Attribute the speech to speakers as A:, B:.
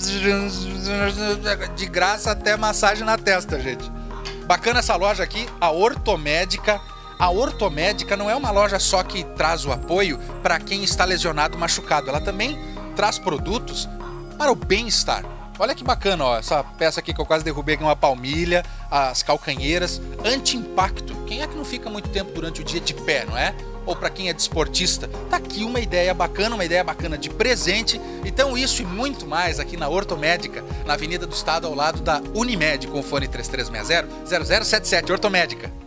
A: De graça até massagem na testa, gente. Bacana essa loja aqui, a Ortomédica. A Ortomédica não é uma loja só que traz o apoio para quem está lesionado, machucado. Ela também traz produtos para o bem-estar. Olha que bacana, ó, essa peça aqui que eu quase derrubei aqui, uma palmilha, as calcanheiras, anti-impacto. Quem é que não fica muito tempo durante o dia de pé, não é? Ou para quem é desportista, tá aqui uma ideia bacana de presente. Então isso e muito mais aqui na Ortomédica, na Avenida do Estado, ao lado da Unimed, com o fone 3360-0077, Ortomédica.